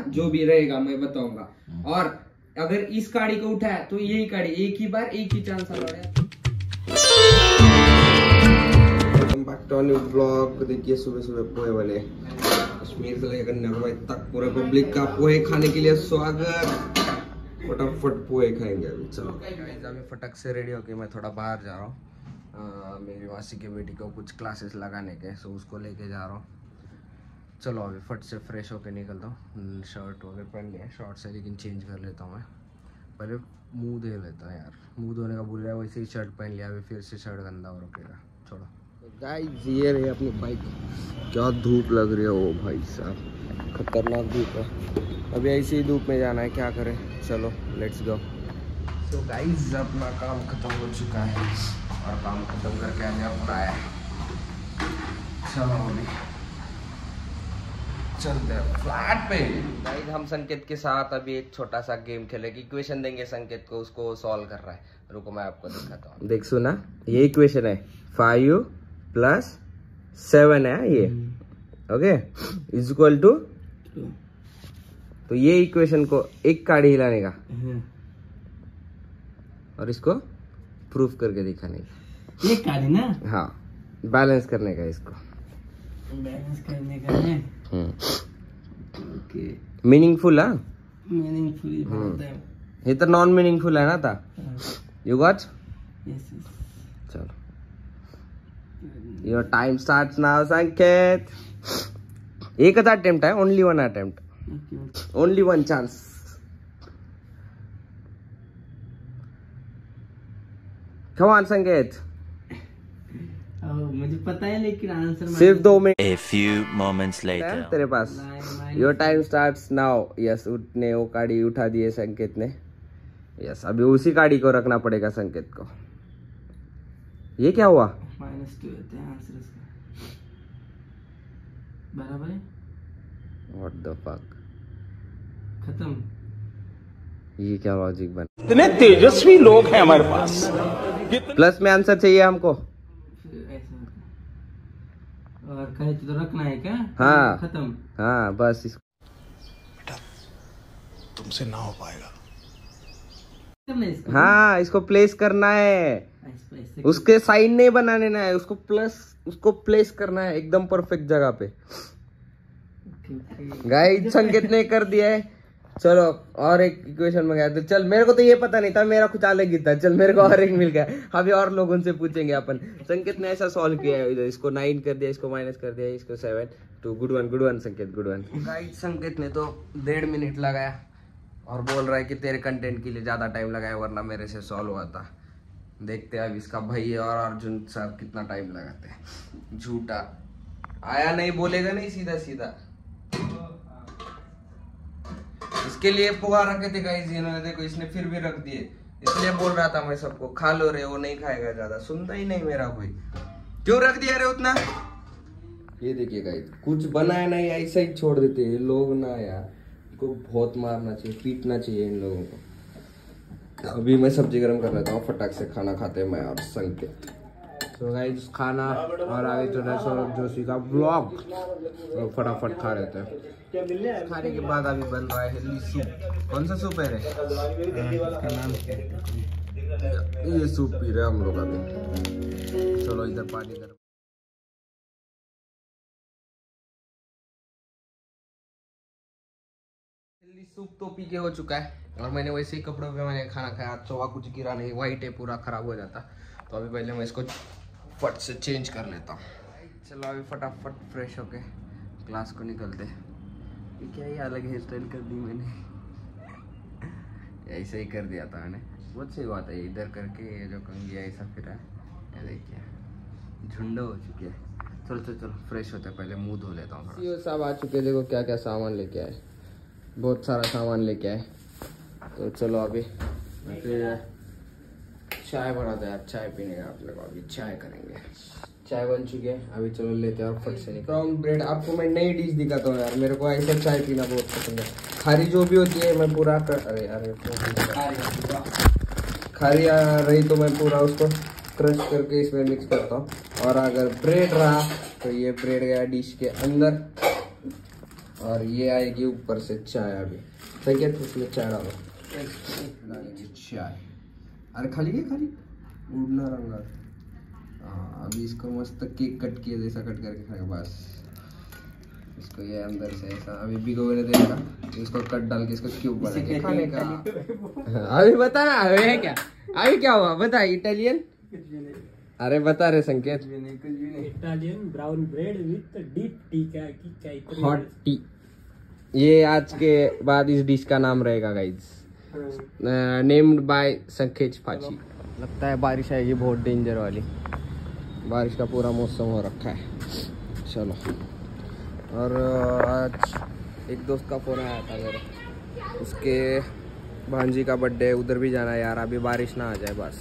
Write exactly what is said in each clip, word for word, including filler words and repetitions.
जो भी रहेगा मैं बताऊंगा। और अगर इस गाड़ी को उठाया तो यही गाड़ी एक ही बार एक ही चांस लौटा। ब्लॉग देखिए, सुबह सुबह पोहे बने, कश्मीर से लेकर कन्याकुमारी तक पूरे पब्लिक का पोहे खाने के लिए स्वागत। फटाफट पोहे खाएंगे अभी। चलो अभी फटक से रेडी होके मैं थोड़ा बाहर जा रहा हूँ, मेरी मासी की बेटी को कुछ क्लासेस लगाने के, सो उसको लेके जा रहा हूँ। चलो अभी फट से फ्रेश होके निकलता हूँ। शर्ट वगैरह पहन लिया शॉर्ट से, लेकिन चेंज कर लेता हूँ मैं। पहले मुंह धो लेता हूँ यार, मुंह धोने का भूल रहा है, वैसे ही शर्ट पहन लिया, अभी फिर से शर्ट गंदा हो रखेगा। छोड़ो गाइस, ये रही अपनी बाइक। क्या धूप लग रही है ओ भाई साहब, खतरनाक धूप है। अभी ऐसी ही धूप में जाना है, क्या करें। चलो लेट्स गो। तो गाइस अपना काम खत्म हो चुका है और काम खत्म करके आने अपना आया। चलो अभी चलते हैं फ्लैट पे। गाइस हम संकेत के साथ अभी एक छोटा सा गेम खेलेंगे। इक्वेशन देंगे संकेत को, उसको सॉल्व कर रहा है। रुको मैं आपको दिखाता हूँ। देख सुना, ये इक्वेशन है फाइव प्लस सेवन है ये, ओके इज इक्वल टू। तो ये इक्वेशन को एक काड़ी हिलाने का और इसको प्रूफ करके दिखाने का। एक काड़ी ना? हाँ, बैलेंस करने का, इसको बैलेंस करने का है। ओके, मीनिंगफुल है, मीनिंगफुल। ये तो नॉन मीनिंगफुल है ना था। You got? यस। चलो your time starts now Sanket. एक अटेम्प्ट है, only one attempt, only one chance. Come on Sanket. मुझे पता है लेकिन आंसर सिर्फ दो minute. A few moments later. तेरे पास your time starts now. Yes, उठने वो गाड़ी उठा दिए संकेत ने। यस, अभी उसी गाड़ी को रखना पड़ेगा संकेत को। ये क्या हुआ? माइनस टू है आंसर इसका, बराबर है। What the fuck? खत्म। ये क्या लॉजिक बना? इतने तेजस्वी लोग हैं हमारे पास। प्लस में आंसर चाहिए हमको। और कहे तो रखना है क्या? हाँ खत्म। हाँ बस इसको। बेटा तुमसे ना हो पाएगा। इसको हाँ, इसको प्लेस करना है, उसके साइन नहीं बनाने ना है, उसको प्लस उसको प्लेस करना है एकदम परफेक्ट जगह पे। गाइस संकेत ने कर दिया है। चलो और एक इक्वेशन में गया तो चल, मेरे को तो ये पता नहीं था, मेरा कुछ अलग ही था। चल मेरे को और एक मिल गया, अभी और लोगों से पूछेंगे अपन। संकेत ने ऐसा सॉल्व किया है, इधर इसको नाइन कर दिया, इसको माइनस कर दिया, इसको seven. Too good one, good one Sanket, good one. Guys Sanket ने तो डेढ़ मिनट लगाया और बोल रहा है कि तेरे कंटेंट के लिए ज्यादा टाइम लगाया, वरना मेरे से सॉल्व हुआ था। देखते हैं अब इसका भाई और अर्जुन साहब कितना टाइम लगाते हैं। झूठा आया नहीं बोलेगा नहीं, सीधा सीधा। इसके लिए पोहा रखे थे गाइस इन्होंने, देखो इसने फिर भी रख दिए। इसलिए बोल रहा था मैं सबको खा लो रे, वो नहीं खाएगा ज्यादा, सुनता ही नहीं मेरा कोई। क्यों रख दिया रे उतना? ये देखिए गाइस, कुछ बनाया नहीं, ऐसा ही छोड़ देते हैं लोग ना यार। इनको बहुत मारना चाहिए, पीटना चाहिए इन लोगों को। अभी मैं सब्जी गर्म कर लेता हूँ, फटाक से खाना खाते हैं मैं और संकेत। तो गाइस खाना और आगे चल रहा है सौरभ जोशी का ब्लॉग, तो फटाफट खा लेते हैं। खाने के बाद अभी बन रहा है हेल्दी सूप। कौन सा सूप है रे? इसका नाम क्या है? ये सूप पी रहे हम लोग अभी। चलो इधर पानी गर्म। हेल्दी सूप तो पी के हो चुका है और मैंने वैसे ही कपड़ों पे मैंने खाना खाया। चौवा कुछ गिरा नहीं, वाइट है पूरा, खराब हो जाता। तो अभी पहले मैं इसको फट से चेंज कर लेता हूँ। चलो अभी फटाफट फ्रेश होके क्लास को निकलते। ये क्या ही अलग हेयर स्टाइल कर दी मैंने। ऐसे ही कर दिया था मैंने, बहुत सही बात है। इधर करके ये जो कंघी ऐसा फिरा है, ये देखिए झुंड हो चुकी है। चलो चलो चलो फ्रेश होते, पहले मुंह धो लेता हूँ। ये सब आ चुके, देखो क्या क्या सामान लेके आए, बहुत सारा सामान लेके आए। तो चलो अभी फिर चाय बनाते हैं। चाय पीने का आप लोग, अभी चाय करेंगे। चाय बन चुकी है, अभी चलो लेते हैं और फट से। ब्राउन ब्रेड आपको मैं नई डिश दिखाता हूँ यार, मेरे को ऐसा चाय पीना बहुत पसंद है। खारी जो भी होती है मैं पूरा कर, अरे अरे खारी रही तो मैं पूरा उसको क्रश करके इसमें मिक्स करता हूँ। और अगर ब्रेड रहा तो ये ब्रेड गया डिश के अंदर और ये आएगी ऊपर से चाय। अभी संकेत उसमें चाय डालो, चाय। अरे खाली क्या खाली उड़ना रंगा। हाँ अभी इसको मस्त केक कट किए जैसा कट करके खाएगा बस। इसको ये अंदर से ऐसा अभी भिगोने देगा, इसको कट डाल के इसको क्यूब बना के खाने का। अभी बता ना है क्या, अभी क्या हुआ बता। इटालियन, अरे बता रहे Sanket. Italian brown bread with deep tea का की हॉट टी। ये आज के बाद इस डिश का नाम रहेगा गाइज, नेम्ड बाय संकेत फाची। लगता है बारिश आएगी बहुत डेंजर वाली, बारिश का पूरा मौसम हो रखा है। चलो, और आज एक दोस्त का फोन आया था मेरे, उसके भांजी का बर्थडे, उधर भी जाना है यार। अभी बारिश ना आ जाए बस।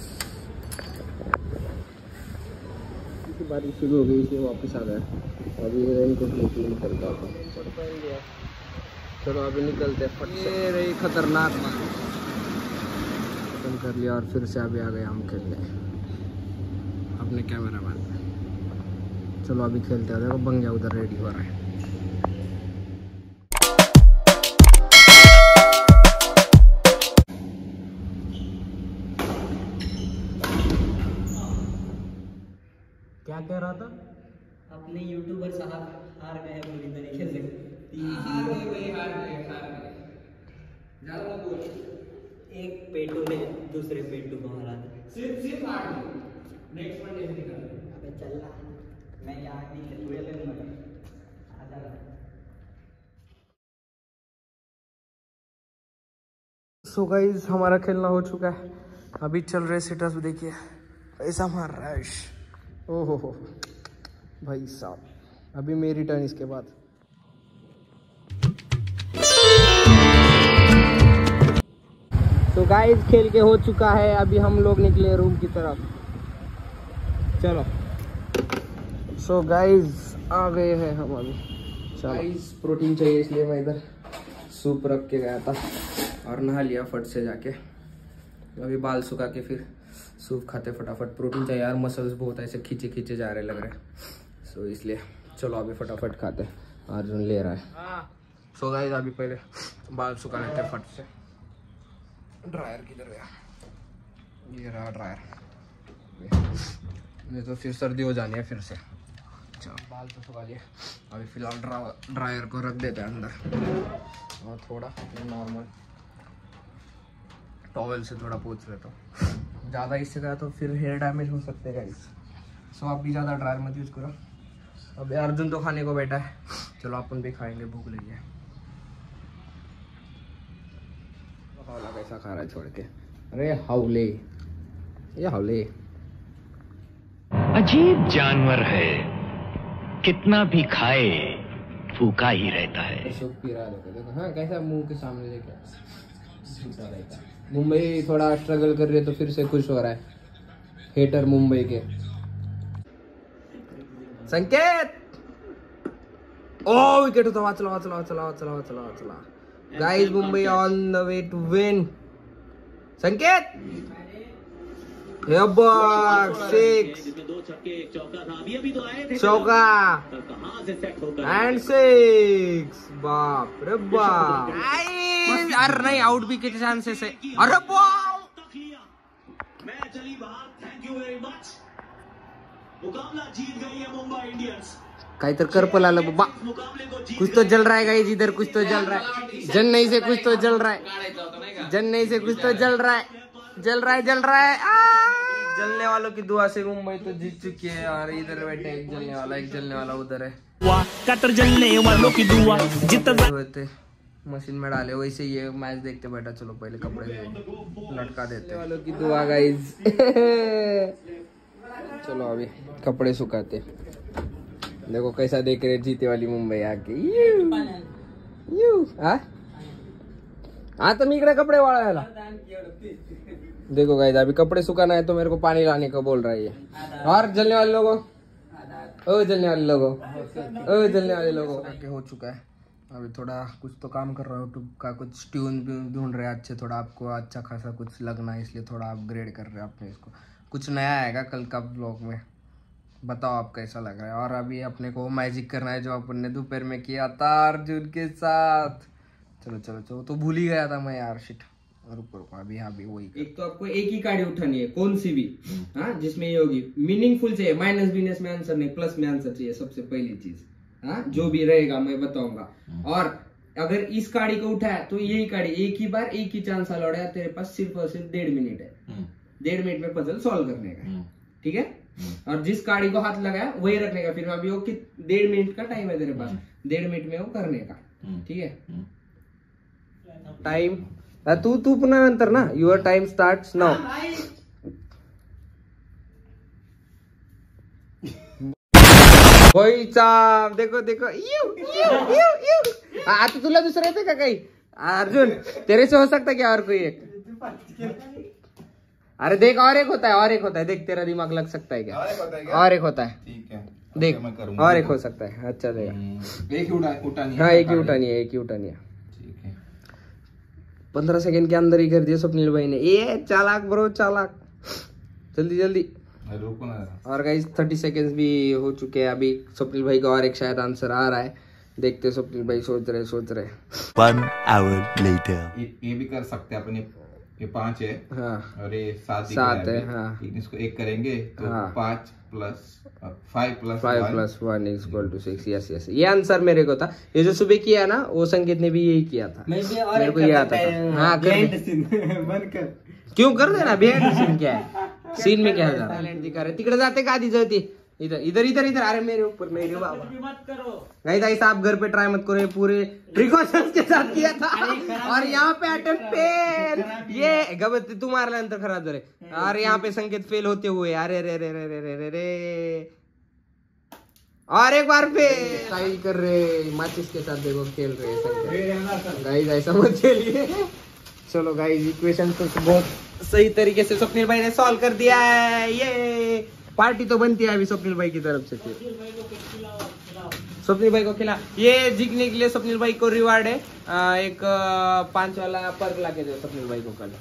बारिश शुरू हो गई इसलिए वापस आ गया। अभी रेनकोट लेके निकलता था। चलो अभी निकलते फट से। रही खतरनाक बारिश, खत्म कर लिया और फिर से अभी आ गए हम खेलने अपने कैमरा मैन। चलो अभी खेलते हैं। देखो बंगिया उधर रेडी हो रहा है। क्या कह रहा था? अपने यूट्यूबर साहब हार गए पूरी तरीके से। हार गए भाई, हार गए, हार गए। ज़्यादा मत बोल। एक पेटू ने दूसरे पेटू को हरा दिया। सिर्फ सिर्फ हार गए। नेक्स्ट वन ऐसे निकाल। अबे चल रहा है, मैं यहाँ नहीं खेलूँगा लेने आजा। सो गाइज हमारा खेलना हो चुका है। अभी चल रहे सिटअप्स, देखिए ऐसा मार रहा है। ओहो हो भाई साहब, अभी मेरी टर्न इसके बाद। तो गाइस खेल के हो चुका है, अभी हम लोग निकले रूम की तरफ। चलो सो गाइस आ गए हैं हम अभी। गाइस प्रोटीन चाहिए इसलिए मैं इधर सूप रख के गया था और नहा लिया फट से जाके। अभी बाल सुखा के फिर सूप खाते फटाफट। प्रोटीन चाहिए यार, मसल्स बहुत ऐसे खींचे खींचे जा रहे लग रहे हैं। सो इसलिए चलो अभी फटाफट खाते। अर्जुन ले रहा है। सो गाइस अभी पहले बाल सुखा लेते फट से। ड्रायर किधर गया? ये रहा ड्रायर। नहीं तो फिर सर्दी हो जानी है फिर से। चलो बाल तो सुखा लिए, अभी फिलहाल ड्रा ड्रायर को रख देते हैं अंदर और थोड़ा नॉर्मल टॉवेल से थोड़ा पोंछ लेता हूँ। ज़्यादा इससे गया तो फिर हेयर डैमेज हो सकते हैं गाइस। सो आप भी ज़्यादा ड्रायर मत यूज़ करो। अभी अर्जुन तो खाने को बैठा है, चलो अपन भी खाएंगे, भूख लगी है। हौला कैसा खा रहा है छोड़ के? अरे हौले, ये हौले अजीब जानवर है, कितना भी खाए फूका ही रहता है। सूप पी रहा है, देखो देखो। हाँ कैसा मुंह के सामने लेके रहता है। मुंबई थोड़ा स्ट्रगल कर रही है तो फिर से खुश हो रहा है हेटर मुंबई के। संकेत ओ विकेट उठा, चला चला चला चला चला चला। Guys Mumbai on the way to win. Sanket six चौका एंड सिक्स। बाप रे बाप, अरे नहीं आउट भी के चांसेस है। अरे बाप काही तर कर्पल आलं बाबा। कुछ तो जल रहा है गाइस इधर, कुछ तो जल रहा है। चेन्नई से कुछ तो जल रहा है, चेन्नई से कुछ तो जल रहा है, जल रहा है जल रहा है। आ! जलने वालों की दुआ से मुंबई तो जीत चुकी है। और इधर बैठे एक जलने वाला, एक जलने वाला उधर है। कतर जलने वालों की दुआ जितना मशीन में डाले वैसे ये मैच देखते बैठा। चलो पहले कपड़े लटका देते वालों की दुआ गाइस। चलो अभी कपड़े सुखाते। देखो कैसा देख रहे जीते वाली मुंबई आके। यू यू हाँ तो मी इकडे कपडे वाळायला। देखो गाइस अभी कपड़े सुखाना है तो मेरे को पानी लाने का बोल रहा है ये। और जलने वाले लोगों, ओ जलने वाले लोगों, ओ जलने वाले लोगों हो चुका है। अभी थोड़ा कुछ तो काम कर रहा हूँ यूट्यूब का, कुछ ट्यून ढूंढ रहे हैं अच्छे, थोड़ा आपको अच्छा खासा कुछ लगना है इसलिए थोड़ा अपग्रेड कर रहे हैं अपने इसको। कुछ नया आएगा कल का ब्लॉग में, बताओ आप कैसा लग रहा है। और अभी अपने को मैजिक करना है जो अपन ने दोपहर में किया था अर्जुन के साथ। चलो चलो चलो, तो भूल ही गया था मैं यार, शिट। रुको रुको, अभी हाँ भी वही। एक तो आपको एक ही कार्ड उठानी है, कौन सी भी, हाँ, जिसमें ये होगी मीनिंगफुल चाहिए, माइनस बीनस में आंसर नहीं, प्लस में आंसर चाहिए, सबसे पहली चीज। हाँ, जो भी रहेगा मैं बताऊंगा। और अगर इस गाड़ी को उठाया तो यही गाड़ी एक ही बार एक ही चांस अलाउड है, तेरे पास सिर्फ और सिर्फ डेढ़ मिनट है, डेढ़ मिनट में पजल सॉल्व करने का, ठीक है। और जिस गाड़ी को हाथ लगाया वही रखने का, फिर अभी वो कि डेढ़ मिनट का टाइम है तेरे पास, डेढ़ मिनट में वो करने का, ठीक है। टाइम तू तू पुन्हा नंतर ना, युअर टाइम स्टार्ट्स नाउ। चाप देखो देखो, यू यू यू यू। आता तुला दुसरं येते का काही अर्जुन? तेरे से हो सकता क्या और कोई एक? अरे देख, और एक होता है, और एक होता है, देख तेरा दिमाग लग सकता है क्या? और एक होता है, ठीक है, देख और एक हो सकता है। अच्छा देगा, एक ही उठानी है। हाँ, एक ही उठानी है, एक ही उठानी है, ठीक है। पंद्रह सेकंड के अंदर ही कर दिया स्वप्निल भाई ने। ये चालाक ब्रो, चालाक, जल्दी जल्दी। रुको ना। और गाइस थर्टी सेकेंड्स भी हो चुके हैं अभी। स्वप्निल भाई का और एक शायद आंसर आ रहा है, देखते स्वप्निल भाई सोच रहे सोच रहे One hour later. ये, ये भी कर सकते हैं अपन, ये पांच है, हाँ, और ये सात सात है, हाँ। इसको एक करेंगे तो हाँ। पांच plus five plus five plus one is equal to six. Yes yes, ये आंसर मेरे को था। ये जो सुबह किया ना, वो संकेत ने भी यही किया था, मेरे को ये आता था। हाँ, बंद कर, क्यों कर देना, बिहाइंड सीन क्या है, सीन में क्या है, टैलेंट दिखा रहे। तिकडे जाते का आधी जळती, इधर इधर इधर इधर, अरे मेरे ऊपर, मेरे बाबा मत करो। नहीं भाई साहब, घर पे ट्राई मत करो, ये पूरे प्रिकॉशंस के साथ किया था। और यहाँ पे अटेम्प्ट फेल, ये गलत तू मारल्यानंतर खराब झाले। और यहाँ पे संकेत फेल होते हुए, अरे रे रे रे रे रे रे रे, और एक बार फेल। ट्राई कर रहे माचिस के साथ, देखो खेल रहे संकेत। गाइस ऐसा मत खेलिए। चलो गाइस, इक्वेशन तो बहुत सही तरीके से स्वप्निल भाई ने सॉल्व कर दिया है। ये पार्टी तो बनती है अभी स्वप्निल भाई की तरफ से। स्वप्निल भाई को खिला, ये जीतने के लिए स्वप्निल भाई को रिवार्ड है, आ, एक आ, पांच वाला पर्क ला के दो स्वप्निल भाई को कल।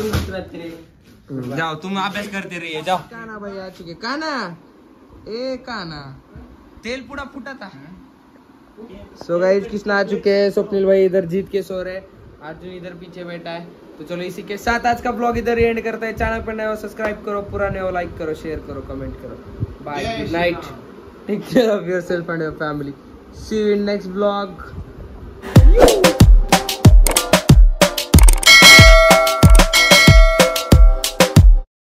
जाओ तुम अभ्यास करते रहिए, जाओ। काना भाई आ चुके, काना ए काना, तेल पूरा फूटा था। सो गाइस, कृष्णा आ चुके हैं, स्वप्निल भाई इधर जीत के सो रहे, अर्जुन इधर पीछे बैठा है। तो चलो इसी के साथ आज का ब्लॉग इधर एंड करते हैं। चैनल पर नए हो सब्सक्राइब करो, पुराने हो लाइक करो, शेयर करो, कमेंट करो। Bye, good night, take care of yourself and your family, see you in next blog.